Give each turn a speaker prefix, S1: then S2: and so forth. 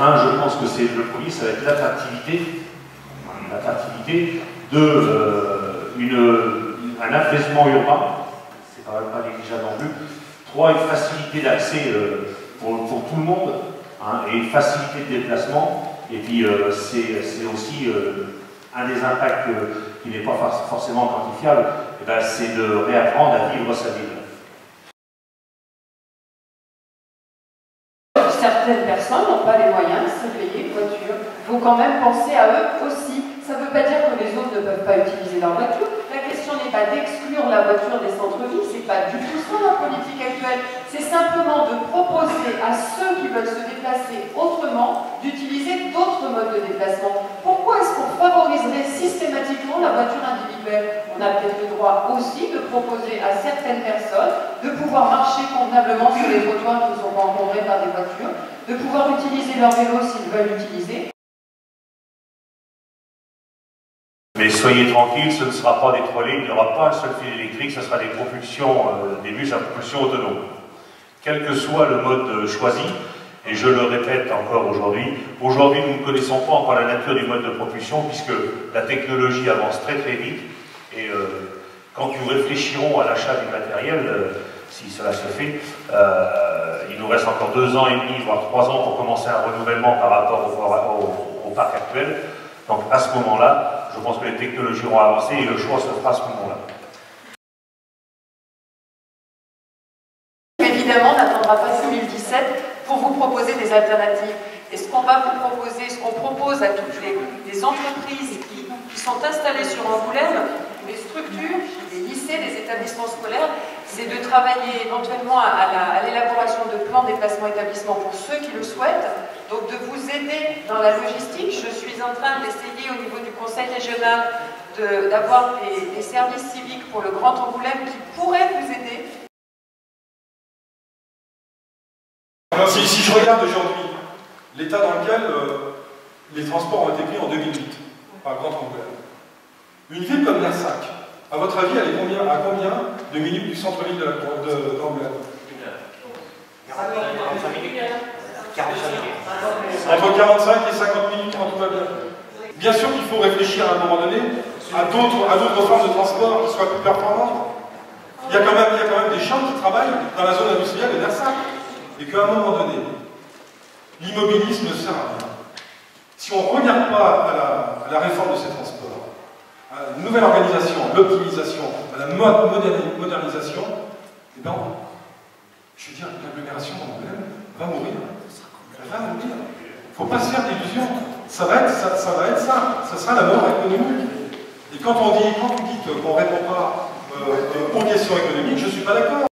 S1: je pense que c'est le premier, ça va être l'attractivité un affaissement urbain, c'est quand même pas négligeable non plus. 3, une facilité d'accès pour tout le monde, et une facilité de déplacement. Et puis c'est aussi un des impacts qui n'est pas forcément quantifiable, c'est de réapprendre à vivre sa vie.
S2: Certaines personnes n'ont pas les moyens de se payer une voiture. Il faut quand même penser à eux aussi. Ça ne veut pas dire que les autres ne peuvent pas utiliser leur voiture. La question n'est pas d'exclure la voiture des centres-villes, c'est pas du tout ça la politique actuelle. C'est simplement de proposer à ceux qui veulent se déplacer autrement d'utiliser d'autres modes de déplacement. Pourquoi est-ce qu'on favoriserait systématiquement la voiture individuelle? On a peut-être le droit aussi de proposer à certaines personnes de pouvoir marcher convenablement sur les trottoirs qui ne sont pas encombrés par des voitures, de pouvoir utiliser leur vélo s'ils veulent l'utiliser.
S1: Mais soyez tranquille, ce ne sera pas des trolleys, il n'y aura pas un seul fil électrique, ce sera des propulsions, des bus à propulsion autonome. Quel que soit le mode choisi, et je le répète encore aujourd'hui, nous ne connaissons pas encore la nature du mode de propulsion puisque la technologie avance très très vite et quand nous réfléchirons à l'achat du matériel, si cela se fait, il nous reste encore 2 ans et demi, voire 3 ans pour commencer un renouvellement par rapport au parc actuel. Donc à ce moment-là, je pense que les technologies auront avancé et le choix se fera à ce moment-là.
S2: Évidemment, on n'attendra pas 2017 pour vous proposer des alternatives. Et ce qu'on va vous proposer, ce qu'on propose à toutes les entreprises qui sont installées sur Angoulême, les structures, les lycées, les établissements scolaires, c'est de travailler éventuellement à l'élaboration de plans de déplacement établissement pour ceux qui le souhaitent, donc de vous aider dans la logistique. Je suis en train d'essayer au niveau du conseil régional d'avoir des services civiques pour le Grand Angoulême qui pourraient vous aider.
S3: Alors, si je regarde aujourd'hui l'état dans lequel les transports ont été pris en 2008 par Grand Angoulême, une ville comme Nersac, à votre avis, elle est à combien de minutes du centre-ville d'Angoulême?
S4: 45 minutes. 45 minutes.
S3: Entre 45 et 50 minutes quand tout va bien. Bien sûr qu'il faut réfléchir à un moment donné à d'autres formes de transport qui soient plus performantes. Il y a quand même des gens qui travaillent dans la zone industrielle de Nersac. Et qu'à un moment donné, l'immobilisme ne sert à rien. Si on ne regarde pas à la réforme de ces transports, à la nouvelle organisation, à l'optimisation, à la modernisation, eh ben, je veux dire, l'agglomération d'Angoulême va mourir. Elle va mourir. Il ne faut pas se faire d'illusions. Ça va être ça. Ça sera la mort économique. Et quand vous dites qu'on ne répond pas aux questions économiques, je ne suis pas d'accord.